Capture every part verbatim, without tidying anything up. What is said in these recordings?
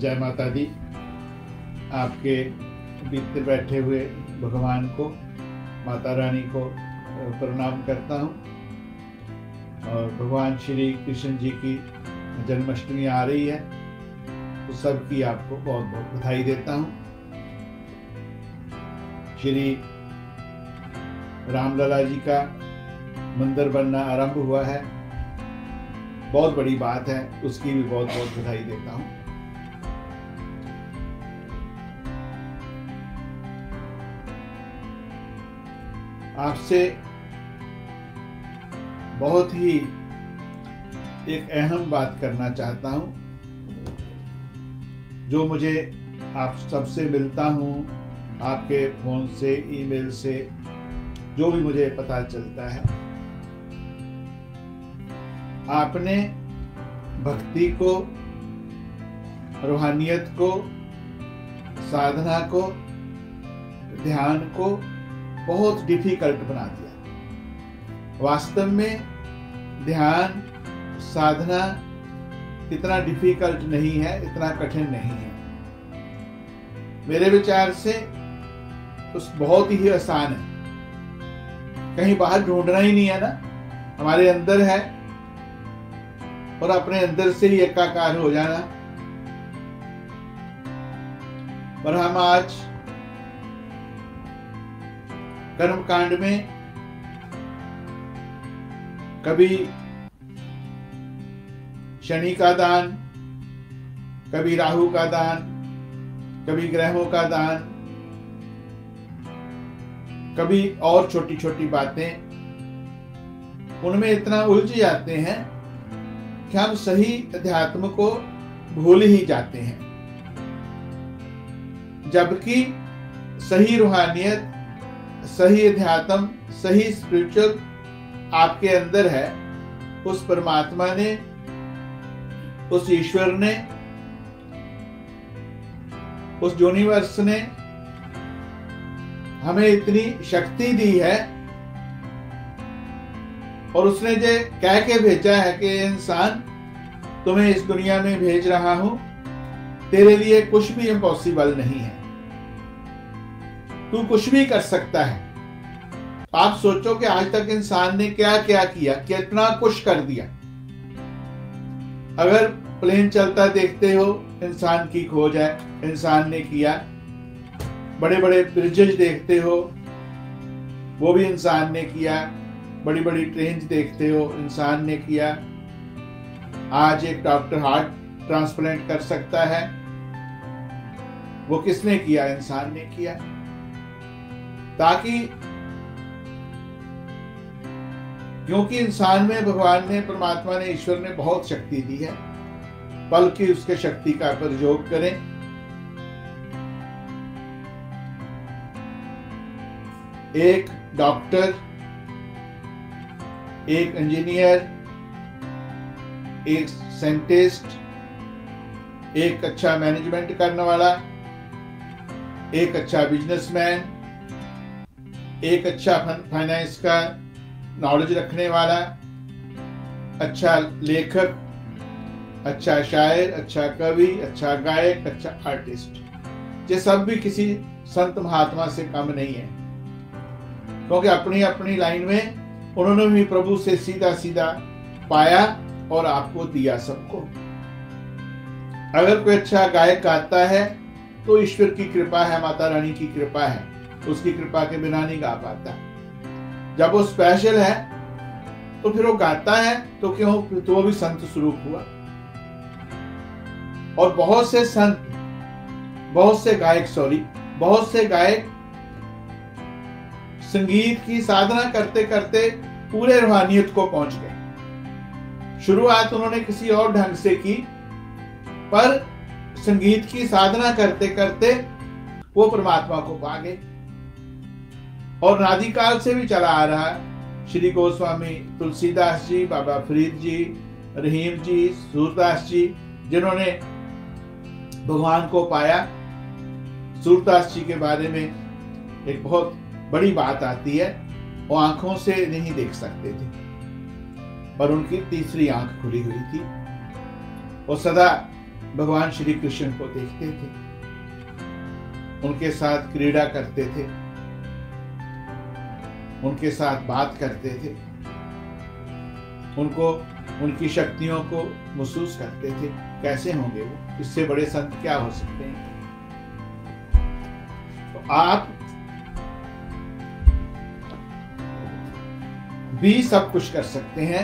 जय माता दी। आपके बीते बैठे हुए भगवान को, माता रानी को प्रणाम करता हूँ। और भगवान श्री कृष्ण जी की जन्माष्टमी आ रही है, तो सबकी आपको बहुत बहुत बधाई देता हूँ। श्री रामलला जी का मंदिर बनना आरंभ हुआ है, बहुत बड़ी बात है, उसकी भी बहुत बहुत बधाई देता हूँ। आपसे बहुत ही एक अहम बात करना चाहता हूँ, जो मुझे आप सबसे मिलता हूँ, आपके फोन से, ईमेल से, जो भी मुझे पता चलता है। आपने भक्ति को, रूहानियत को, साधना को, ध्यान को बहुत डिफिकल्ट बना दिया। वास्तव में ध्यान, साधना इतना डिफिकल्ट नहीं है, इतना कठिन नहीं है। मेरे विचार से उस बहुत ही आसान है। कहीं बाहर ढूंढना ही नहीं है ना, हमारे अंदर है, और अपने अंदर से ही एकाकार हो जाना। पर हम आज कर्मकांड में कभी शनि का दान, कभी राहु का दान, कभी ग्रहों का दान, कभी और छोटी छोटी बातें, उनमें इतना उलझ जाते हैं कि हम सही अध्यात्म को भूल ही जाते हैं। जबकि सही रूहानियत, सही अध्यात्म, सही स्पिरिचुअल आपके अंदर है। उस परमात्मा ने, उस ईश्वर ने, उस यूनिवर्स ने हमें इतनी शक्ति दी है, और उसने जो कह के भेजा है कि इंसान, तुम्हें इस दुनिया में भेज रहा हूं, तेरे लिए कुछ भी इम्पॉसिबल नहीं है, तू कुछ भी कर सकता है। आप सोचो कि आज तक इंसान ने क्या क्या किया, कितना कुछ कर दिया। अगर प्लेन चलता देखते हो, इंसान की खोज है, इंसान ने किया। बड़े बड़े ब्रिजेज देखते हो, वो भी इंसान ने किया। बड़ी बड़ी ट्रेन देखते हो, इंसान ने किया। आज एक डॉक्टर हार्ट ट्रांसप्लांट कर सकता है, वो किसने किया? इंसान ने किया। ताकि क्योंकि इंसान में भगवान ने, परमात्मा ने, ईश्वर ने बहुत शक्ति दी है, बल्कि उसके शक्ति का प्रयोग करें। एक डॉक्टर, एक इंजीनियर, एक साइंटिस्ट, एक अच्छा मैनेजमेंट करने वाला, एक अच्छा बिजनेसमैन, एक अच्छा फाइनेंस का नॉलेज रखने वाला, अच्छा लेखक, अच्छा शायर, अच्छा कवि, अच्छा गायक, अच्छा आर्टिस्ट, ये सब भी किसी संत महात्मा से कम नहीं है। क्योंकि अपनी अपनी लाइन में उन्होंने भी प्रभु से सीधा सीधा पाया और आपको दिया सबको। अगर कोई अच्छा गायक गाता है तो ईश्वर की कृपा है, माता रानी की कृपा है, उसकी कृपा के बिना नहीं गा पाता। जब वो स्पेशल है तो फिर वो गाता है, तो क्यों, तो वो भी संत स्वरूप हुआ। और बहुत से संत, बहुत से गायक, सॉरी बहुत से गायक संगीत की साधना करते करते पूरे रूहानियत को पहुंच गए। शुरुआत उन्होंने किसी और ढंग से की, पर संगीत की साधना करते करते वो परमात्मा को पा गए। और नादिकाल से भी चला आ रहा श्री गोस्वामी तुलसीदास जी, बाबा फरीद जी, रहीम जी, सूरदास जी, जिन्होंने भगवान को पाया। सूरदास जी के बारे में एक बहुत बड़ी बात आती है, वो आंखों से नहीं देख सकते थे, पर उनकी तीसरी आंख खुली हुई थी। वो सदा भगवान श्री कृष्ण को देखते थे, उनके साथ क्रीड़ा करते थे, उनके साथ बात करते थे, उनको उनकी शक्तियों को महसूस करते थे। कैसे होंगे वो? इससे बड़े संत क्या हो सकते हैं? तो आप भी सब कुछ कर सकते हैं।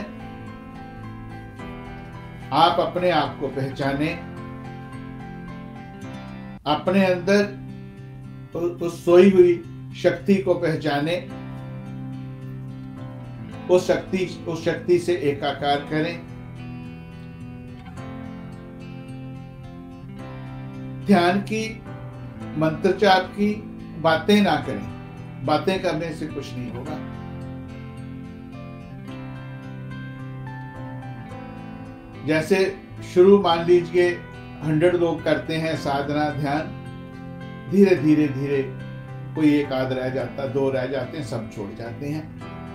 आप अपने आप को पहचाने, अपने अंदर उस सोई हुई शक्ति को पहचाने, उस शक्ति उस शक्ति से एकाकार करें। ध्यान की, मंत्र जाप की बातें ना करें। बातें करने से कुछ नहीं होगा। जैसे शुरू मान लीजिए हंड्रेड लोग करते हैं साधना ध्यान, धीरे धीरे धीरे कोई एक आध रह जाता, दो रह जाते हैं, सब छोड़ जाते हैं।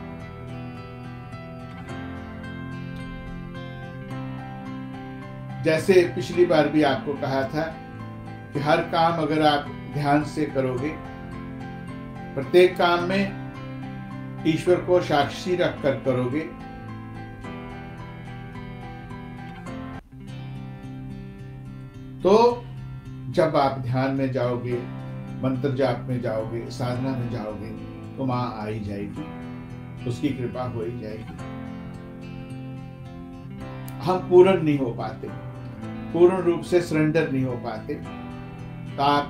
जैसे पिछली बार भी आपको कहा था कि हर काम अगर आप ध्यान से करोगे, प्रत्येक काम में ईश्वर को साक्षी रखकर करोगे, तो जब आप ध्यान में जाओगे, मंत्र जाप में जाओगे, साधना में जाओगे, तो मां आ ही जाएगी, उसकी कृपा हो ही जाएगी। हम पूर्ण नहीं हो पाते, पूर्ण रूप से सरेंडर नहीं हो पाते। तो आप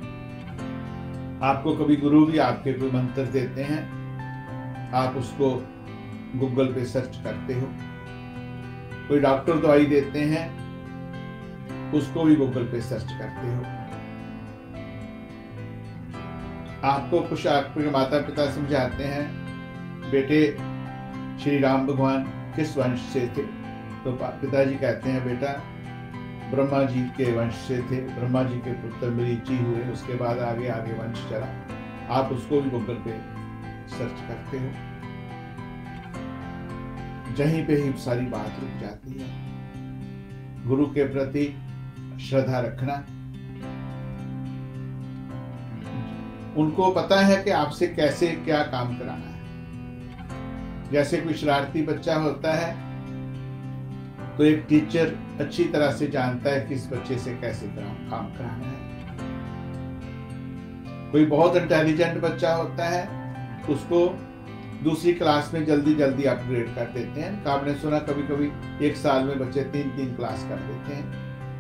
आपको कभी गुरु भी आपके कोई मंत्र देते हैं, आप उसको गूगल पे सर्च करते हो। कोई डॉक्टर दवाई देते हैं, उसको भी गूगल पे सर्च करते हो। आपको कुछ आपके माता पिता समझाते हैं, बेटे श्री राम भगवान किस वंश से थे? तो पिताजी कहते हैं, बेटा ब्रह्मा जी के वंश से थे, ब्रह्मा जी के पुत्र मरीचि हुए, उसके बाद आगे आगे वंश चला। आप उसको भी गूगल पे सर्च करते हो, जहीं पे ही सारी बात रुक जाती है। गुरु के प्रति श्रद्धा रखना, उनको पता है कि आपसे कैसे क्या काम कराना है। जैसे कोई शरारती बच्चा होता है तो एक टीचर अच्छी तरह से जानता है कि इस बच्चे से कैसे काम कराना है। कोई बहुत इंटेलिजेंट बच्चा होता है, उसको दूसरी क्लास में जल्दी जल्दी अपग्रेड कर देते हैं। आपने सुना कभी कभी एक साल में बच्चे तीन तीन क्लास कर देते हैं।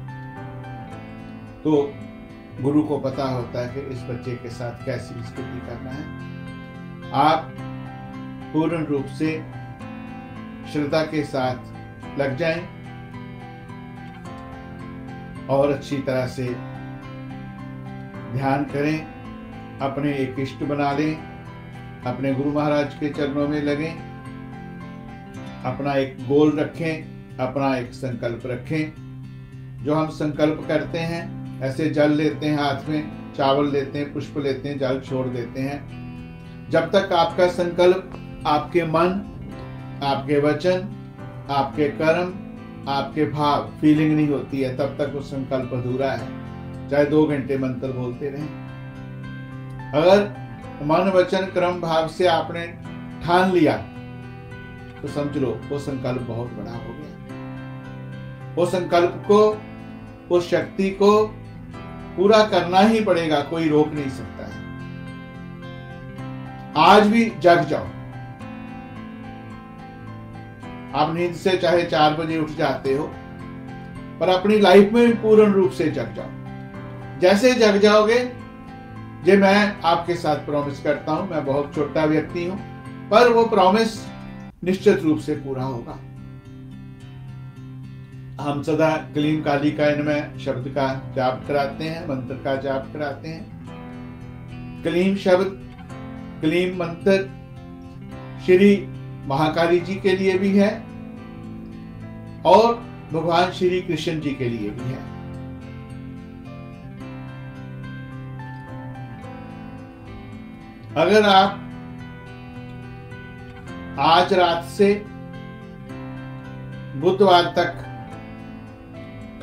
तो गुरु को पता होता है कि इस बच्चे के साथ कैसी स्थिति करना है। आप पूर्ण रूप से श्रद्धा के साथ लग जाएं और अच्छी तरह से ध्यान करें, अपने एक इष्ट बना लें, अपने गुरु महाराज के चरणों में लगें, अपना एक गोल रखें, अपना एक संकल्प रखें। जो हम संकल्प करते हैं, ऐसे जल लेते हैं हाथ में, चावल लेते हैं, पुष्प लेते हैं, जल छोड़ देते हैं। जब तक आपका संकल्प, आपके मन, आपके वचन, आपके कर्म, आपके भाव, फीलिंग नहीं होती है, तब तक वो संकल्प अधूरा है। चाहे दो घंटे मंत्र बोलते रहें। अगर मन, वचन, कर्म, भाव से आपने ठान लिया तो समझ लो वो संकल्प बहुत बड़ा हो गया। वो संकल्प को, उस शक्ति को पूरा करना ही पड़ेगा, कोई रोक नहीं सकता है। आज भी जग जाओ। आप नींद से चाहे चार बजे उठ जाते हो, पर अपनी लाइफ में भी पूर्ण रूप से जग जाओ। जैसे जग जाओगे, ये मैं आपके साथ प्रॉमिस करता हूं, मैं बहुत छोटा व्यक्ति हूं, पर वो प्रॉमिस निश्चित रूप से पूरा होगा। हम सदा क्लीम काली का इनमें शब्द का जाप कराते हैं, मंत्र का जाप कराते हैं। क्लीम शब्द, क्लीम मंत्र श्री महाकाली जी के लिए भी है और भगवान श्री कृष्ण जी के लिए भी है। अगर आप आज रात से बुधवार तक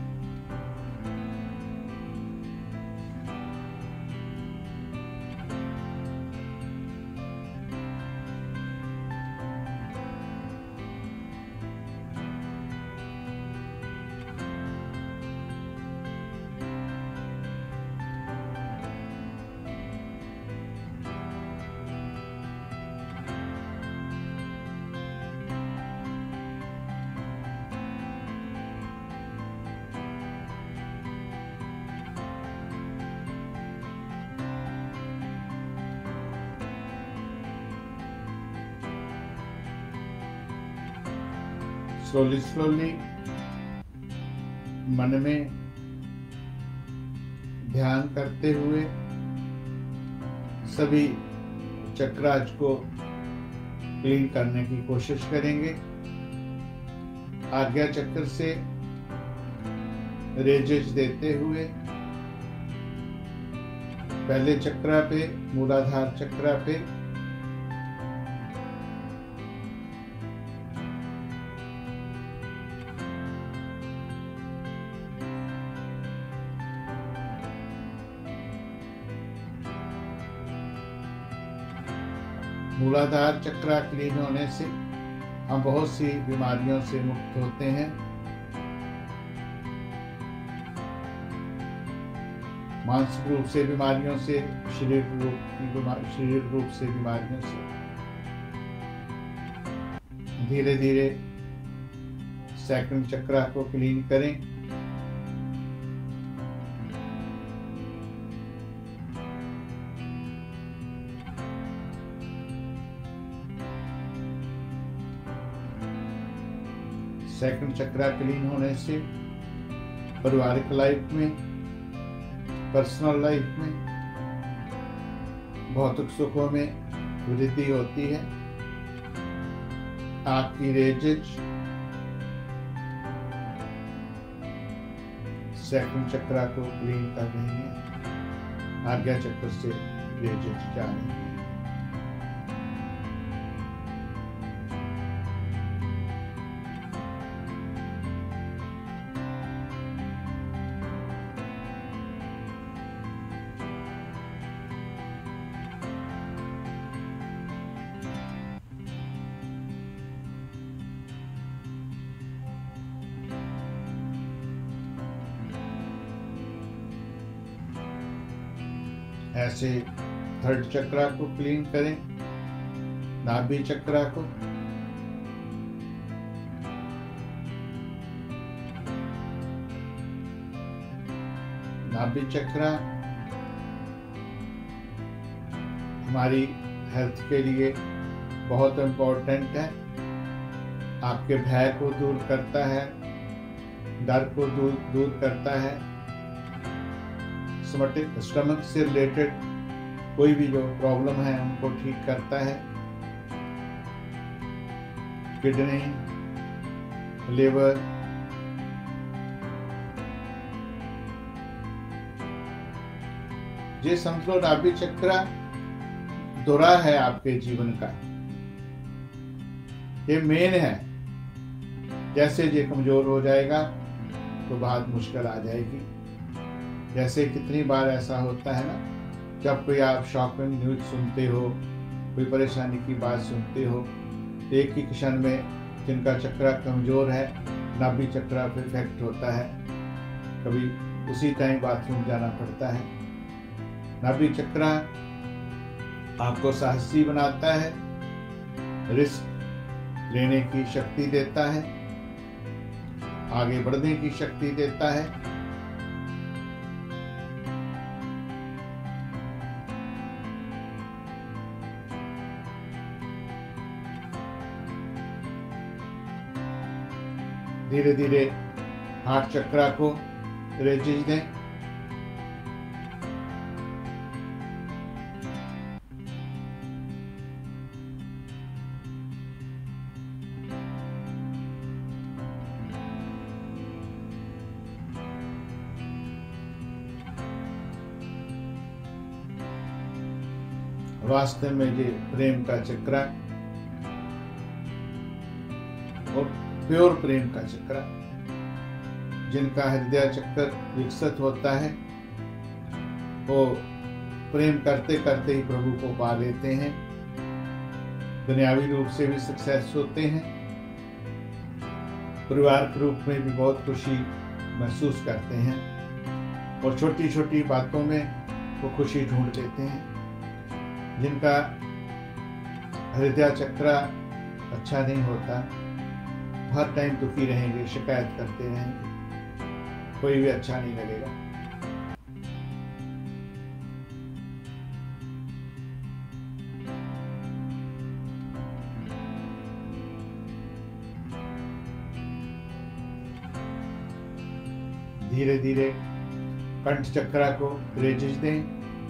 स्लोली स्लोली मन में ध्यान करते हुए सभी चक्रास को क्लीन करने की कोशिश करेंगे। आज्ञा चक्र से रेजेस देते हुए पहले चक्रा पे, मूलाधार चक्रा पे मूलाधार चक्रा क्लीन होने से हम बहुत सी बीमारियों से मुक्त होते हैं। मानसिक रूप से बीमारियों से, शरीर रूप की बीमारी शरीर रूप से बीमारियों से धीरे धीरे सेकंड चक्रा को क्लीन करें। सेकंड चक्रा क्लीन होने से पारिवारिक लाइफ में, पर्सनल लाइफ में, भौतिक सुखों में वृद्धि होती है। आपकी रेजेज सेकंड चक्रा को क्लीन कर रही है, आज्ञा चक्र से रेजेज जा रही है। ऐसे थर्ड चक्रा को क्लीन करें, नाभि चक्रा को। नाभि चक्रा हमारी हेल्थ के लिए बहुत इम्पोर्टेंट है। आपके भय को दूर करता है, डर को दूर दूर करता है। स्टमक से रिलेटेड कोई भी जो प्रॉब्लम है उनको ठीक करता है। किडनी, लिवर, ये समझ लो नाभि चक्रा दोहरा है आपके जीवन का, ये मेन है। जैसे ये कमजोर हो जाएगा तो बहुत मुश्किल आ जाएगी। जैसे कितनी बार ऐसा होता है ना, जब कोई आप शॉकिंग न्यूज सुनते हो, कोई परेशानी की बात सुनते हो, एक ही क्षण में जिनका चक्रा कमजोर है, नाभि चक्रा पे इफेक्ट होता है, कभी उसी टाइम बाथरूम जाना पड़ता है। नाभि चक्रा आपको साहसी बनाता है, रिस्क लेने की शक्ति देता है, आगे बढ़ने की शक्ति देता है। धीरे धीरे हार्ट चक्रा को रेजेज दें। वास्तव में ये प्रेम का चक्रा और प्योर प्रेम का चक्र, जिनका हृदय चक्र विकसित होता है, वो प्रेम करते करते ही प्रभु को पा लेते हैं, दुनियावी रूप से भी सक्सेस होते हैं, परिवार के रूप में भी बहुत खुशी महसूस करते हैं और छोटी छोटी बातों में वो खुशी ढूंढ लेते हैं। जिनका हृदय चक्र अच्छा नहीं होता, हर टाइम दुखी रहेंगे, शिकायत करते रहेंगे, कोई भी अच्छा नहीं लगेगा। धीरे धीरे कंठ चक्र को रेजिज दें।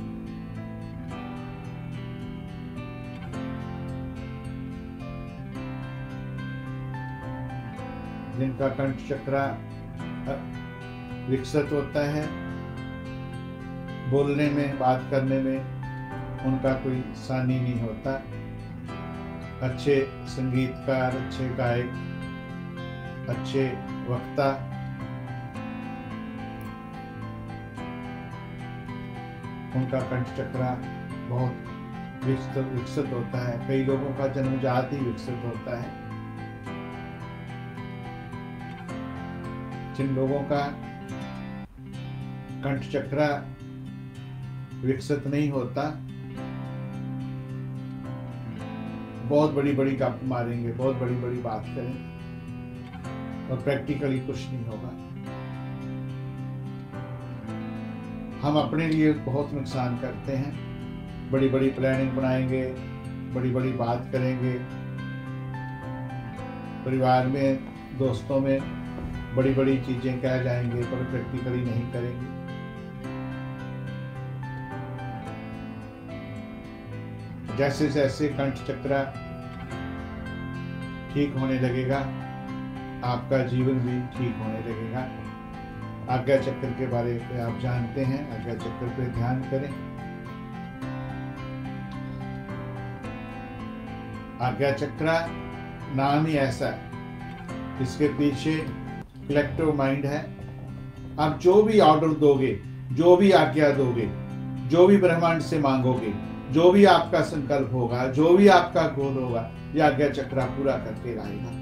जिनका कंठ चक्र विकसित होता है, बोलने में, बात करने में उनका कोई सानी नहीं होता, अच्छे संगीतकार, अच्छे गायक, अच्छे वक्ता, उनका कंठ चक्र बहुत विकसित विकसित होता है। कई लोगों का जन्मजात ही विकसित होता है। जिन लोगों का कंठ चक्र विकसित नहीं होता, बहुत बड़ी बड़ी गप मारेंगे, बहुत बड़ी बड़ी बात करेंगे और प्रैक्टिकली कुछ नहीं होगा। हम अपने लिए बहुत नुकसान करते हैं। बड़ी बड़ी प्लानिंग बनाएंगे, बड़ी बड़ी बात करेंगे, परिवार में, दोस्तों में बड़ी बड़ी चीजें कह जाएंगे, पर प्रैक्टिकली नहीं करेंगे। जैसे जैसे कंठ चक्र ठीक होने लगेगा, आपका जीवन भी ठीक होने लगेगा। आज्ञा चक्र के बारे में आप जानते हैं, आज्ञा चक्र पे ध्यान करें। आज्ञा चक्र नाम ही ऐसा है, इसके पीछे कलेक्टिव माइंड है। आप जो भी ऑर्डर दोगे, जो भी आज्ञा दोगे, जो भी ब्रह्मांड से मांगोगे, जो भी आपका संकल्प होगा, जो भी आपका गोल होगा, यह आज्ञा चक्र पूरा करके लाएगा।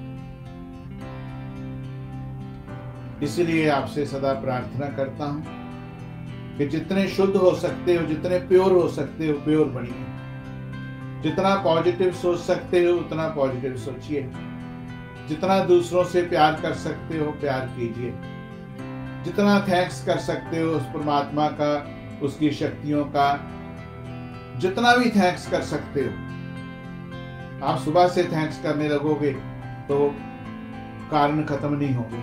इसलिए आपसे सदा प्रार्थना करता हूं कि जितने शुद्ध हो सकते हो, जितने प्योर हो सकते हो, प्योर बनिए। जितना पॉजिटिव सोच सकते हो उतना पॉजिटिव सोचिए। जितना दूसरों से प्यार कर सकते हो प्यार कीजिए। जितना थैंक्स कर सकते हो उस परमात्मा का, उसकी शक्तियों का, जितना भी थैंक्स कर सकते हो। आप सुबह से थैंक्स करने लगोगे तो कारण खत्म नहीं होंगे।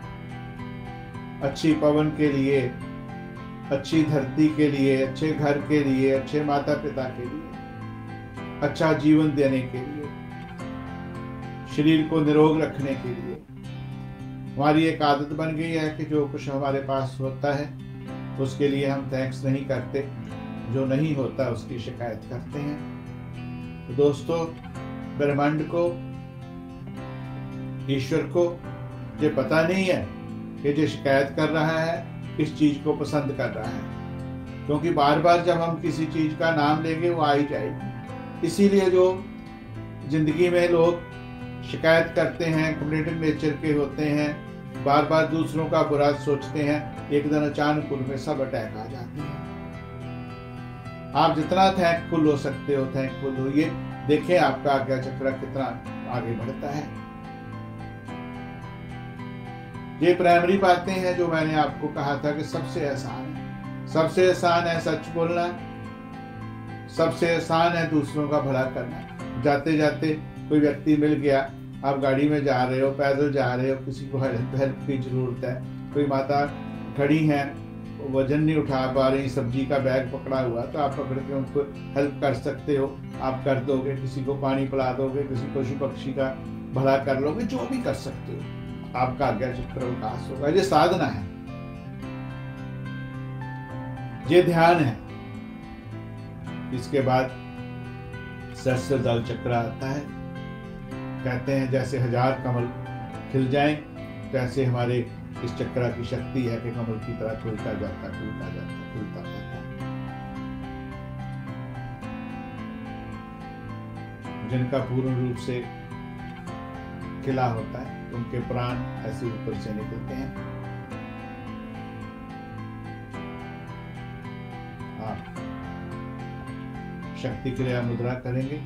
अच्छी पवन के लिए, अच्छी धरती के लिए, अच्छे घर के लिए, अच्छे माता पिता के लिए, अच्छा जीवन देने के लिए, शरीर को निरोग रखने के लिए। हमारी एक आदत बन गई है कि जो कुछ हमारे पास होता है उसके लिए हम थैंक्स नहीं करते, जो नहीं होता उसकी शिकायत करते हैं। तो दोस्तों, ब्रह्मांड को, ईश्वर को ये पता नहीं है कि जो शिकायत कर रहा है किस चीज को पसंद कर रहा है, क्योंकि बार बार जब हम किसी चीज का नाम लेंगे वो आ ही जाएगी। इसीलिए जो जिंदगी में लोग शिकायत करते हैं, कम्युनिटी नेचर के होते हैं, बार बार दूसरों का बुरा सोचते हैं, एक दिन अचानक उनमें सब अटैक आ जाते हैं। आप जितना थैंकफुल हो सकते हो थैंकफुल होइए। देखें आपका आज्ञा चक्र कितना आगे बढ़ता है। ये प्राइमरी बातें हैं जो मैंने आपको कहा था कि सबसे आसान है। सबसे आसान है सच बोलना, सबसे आसान है दूसरों का भला करना। जाते जाते कोई व्यक्ति मिल गया, आप गाड़ी में जा रहे हो, पैदल जा रहे हो, किसी को हेल्प की जरूरत है, कोई माता खड़ी है, वजन नहीं उठा पा रही, सब्जी का बैग पकड़ा हुआ, तो आप पकड़ के उनको हेल्प कर सकते हो। आप कर दोगे, किसी को पानी पिला दोगे, किसी पशु पक्षी का भला कर लोगे, जो भी कर सकते हो, आपका आज्ञा चक्र विकास होगा। ये साधना है, ये ध्यान है। इसके बाद सहस्त्रदल चक्र आता है। कहते हैं जैसे हजार कमल खिल जाएं, तैसे हमारे इस चक्र की शक्ति है कि कमल की तरह खुलता जाता खुलता जाता खुलता जाता। जिनका पूर्ण रूप से खिला होता है उनके प्राण ऐसे ऊपर से निकलते हैं। आप शक्ति क्रिया मुद्रा करेंगे।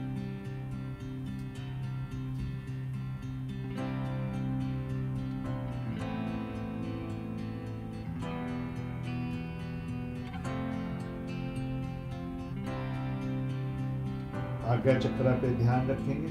आज्ञा चक्र पे ध्यान रखेंगे।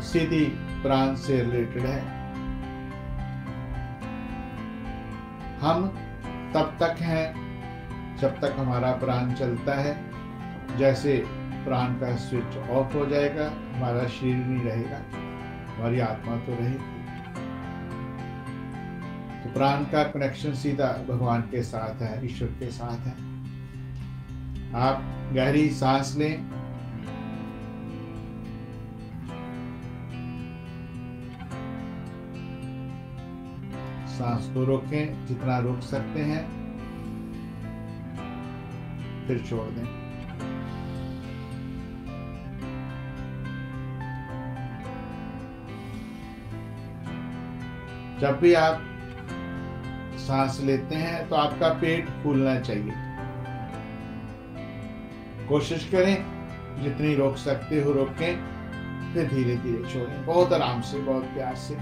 सीधी प्राण से रिलेटेड है। हम तब तक हैं जब तक हमारा प्राण चलता है। जैसे प्राण का स्विच ऑफ हो जाएगा, हमारा शरीर नहीं रहेगा, हमारी आत्मा तो रहेगी। तो प्राण का कनेक्शन सीधा भगवान के साथ है, ईश्वर के साथ है। आप गहरी सांस लें, सांस को रोकें जितना रोक सकते हैं, फिर छोड़ दें। जब भी आप सांस लेते हैं तो आपका पेट फूलना चाहिए। कोशिश करें जितनी रोक सकते हो रोकें, फिर धीरे धीरे छोड़ें, बहुत आराम से, बहुत प्यार से।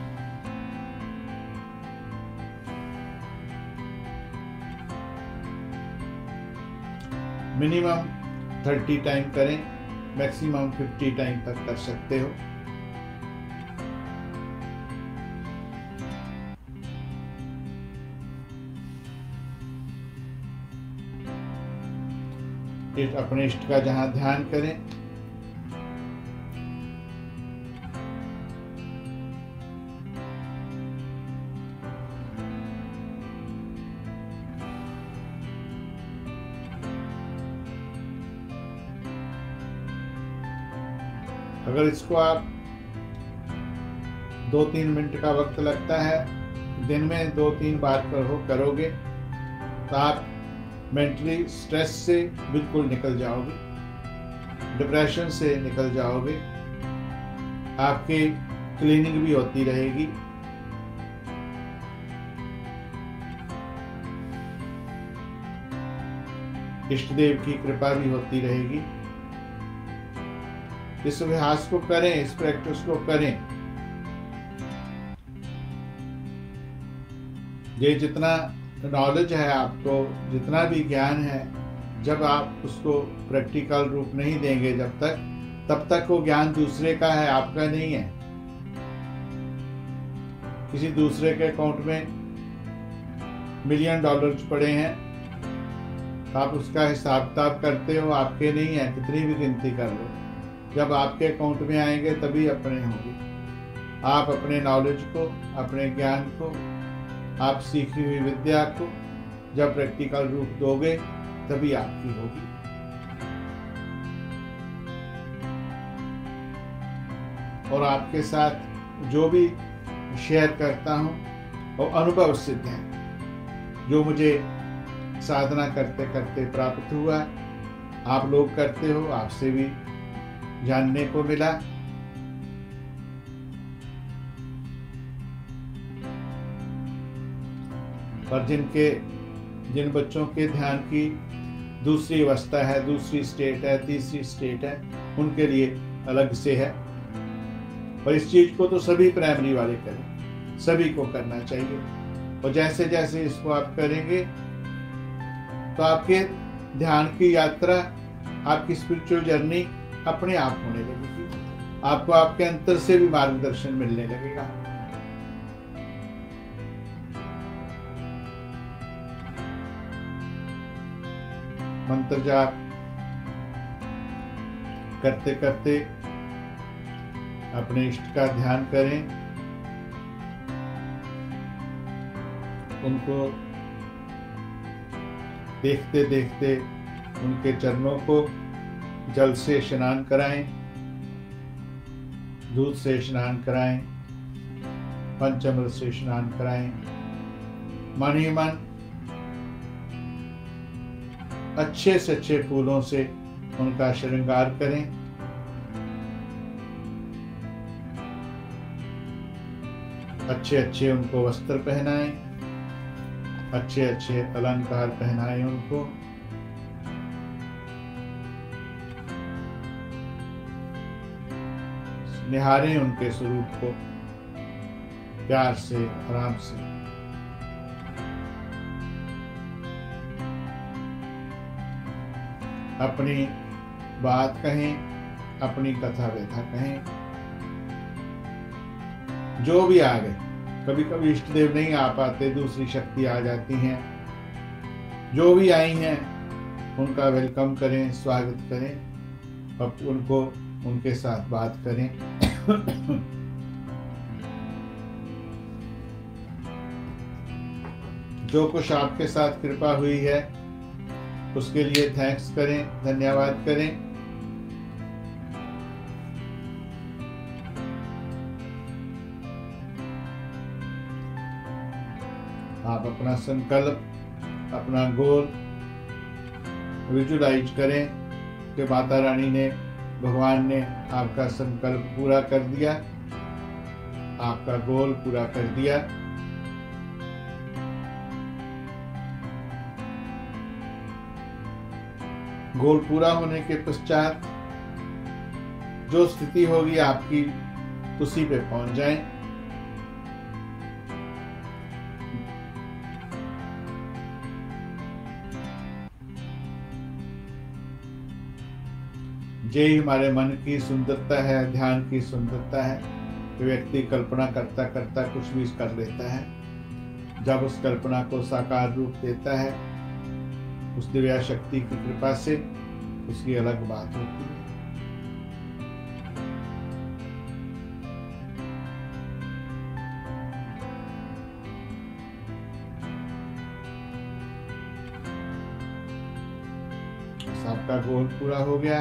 मिनिमम थर्टी टाइम करें, मैक्सिमम फिफ्टी टाइम तक कर सकते हो। अपने इष्ट का जहां ध्यान करें, अगर इसको आप दो तीन मिनट का वक्त लगता है, दिन में दो तीन बार करो करोगे तो आप मेंटली स्ट्रेस से बिल्कुल निकल जाओगे, डिप्रेशन से निकल जाओगे, आपकी क्लीनिंग भी होती रहेगी। इष्ट देव की कृपा भी होती रहेगी। इस अभ्यास को करें, इस प्रैक्टिस को करें। ये जितना नॉलेज है आपको, जितना भी ज्ञान है, जब आप उसको प्रैक्टिकल रूप नहीं देंगे जब तक, तब तक वो ज्ञान दूसरे का है, आपका नहीं है। किसी दूसरे के अकाउंट में मिलियन डॉलर्स पड़े हैं, आप उसका हिसाब किताब करते हो, आपके नहीं है, कितनी भी गिनती कर लो। जब आपके अकाउंट में आएंगे तभी अपने होंगे। आप अपने नॉलेज को, अपने ज्ञान को, आप सीखी हुई विद्या को जब प्रैक्टिकल रूप दोगे तभी आपकी होगी। और आपके साथ जो भी शेयर करता हूं वो अनुभव सिद्ध है, जो मुझे साधना करते करते प्राप्त हुआ। आप लोग करते हो, आपसे भी जानने को मिला। और जिनके जिन बच्चों के ध्यान की दूसरी अवस्था है, दूसरी स्टेट है, तीसरी स्टेट है, उनके लिए अलग से है। और इस चीज को तो सभी प्राइमरी वाले करें, सभी को करना चाहिए। और जैसे जैसे इसको आप करेंगे तो आपके ध्यान की यात्रा, आपकी स्पिरिचुअल जर्नी अपने आप होने लगेगी। आपको आपके अंतर से भी मार्गदर्शन मिलने लगेगा। मंत्र जाप करते करते अपने इष्ट का ध्यान करें, उनको देखते देखते उनके चरणों को जल से स्नान कराएं, दूध से स्नान कराएं, पंचामृत से स्नान कराएं। मन ही मन अच्छे से अच्छे फूलों से उनका श्रृंगार करें। अच्छे अच्छे उनको वस्त्र पहनाएं, अच्छे अच्छे अलंकार पहनाएं उनको। निहारें उनके स्वरूप को प्यार से, आराम से। अपनी बात कहें, अपनी कथा व्यथा कहें। जो भी आ गए, कभी कभी इष्ट देव नहीं आ पाते, दूसरी शक्ति आ जाती हैं, जो भी आई हैं उनका वेलकम करें, स्वागत करें, अब उनको उनके साथ बात करें। जो कुछ आपके साथ कृपा हुई है उसके लिए थैंक्स करें, धन्यवाद करें। आप अपना संकल्प, अपना गोल विजुलाइज करें कि माता रानी ने, भगवान ने आपका संकल्प पूरा कर दिया, आपका गोल पूरा कर दिया। गोल पूरा होने के पश्चात जो स्थिति होगी आपकी, उसी पे पहुंच जाएं। यही हमारे मन की सुंदरता है, ध्यान की सुंदरता है कि व्यक्ति कल्पना करता करता कुछ भी कर लेता है। जब उस कल्पना को साकार रूप देता है उस दिव्या शक्ति की कृपा से, उसकी अलग बात होती है। आपका गोल पूरा हो गया।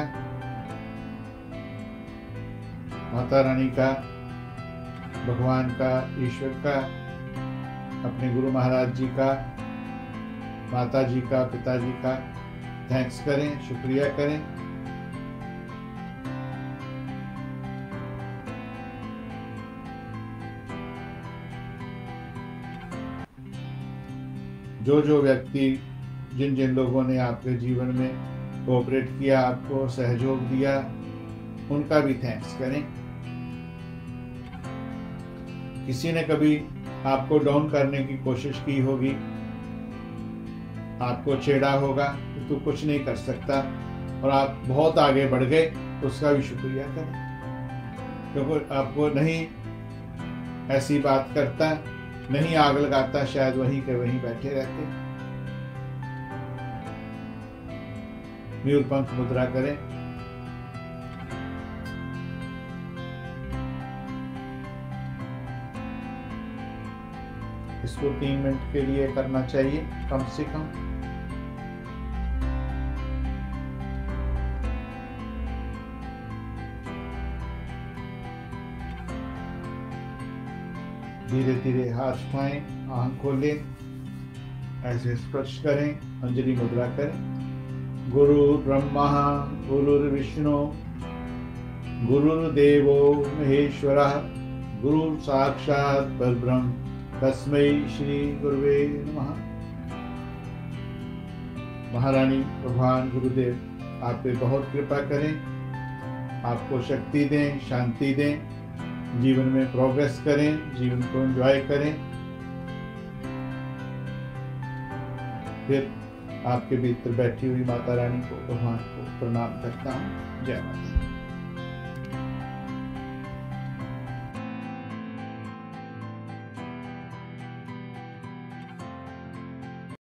माता रानी का, भगवान का, ईश्वर का, अपने गुरु महाराज जी का, माता जी का, पिताजी का थैंक्स करें, शुक्रिया करें। जो जो व्यक्ति, जिन जिन लोगों ने आपके जीवन में कोऑपरेट किया, आपको सहयोग दिया, उनका भी थैंक्स करें। किसी ने कभी आपको डाउन करने की कोशिश की होगी, आपको छेड़ा होगा कि तू कुछ नहीं कर सकता, और आप बहुत आगे बढ़ गए, उसका भी शुक्रिया करें, क्योंकि आपको नहीं ऐसी बात करता, नहीं आग लगाता, शायद वहीं के वहीं बैठे रहते। नीलपंख मुद्रा करें। इसको तीन मिनट के लिए करना चाहिए कम से कम। धीरे धीरे हाथ उठाएं, आंख खोलें, ऐसे स्पर्श करें, अंजलि मुद्रा करें। गुरु ब्रह्मा गुरुर्विष्णु गुरुर्देवो महेश्वरः गुरु साक्षात् परब्रह्म तस्मै श्री गुरुवे नमः। महारानी, भगवान, गुरुदेव आप पे बहुत कृपा करें, आपको शक्ति दें, शांति दें, जीवन में प्रोग्रेस करें, जीवन को एंजॉय करें। फिर आपके भीतर बैठी हुई माता रानी को, भगवान को प्रणाम करता हूँ। जय माता।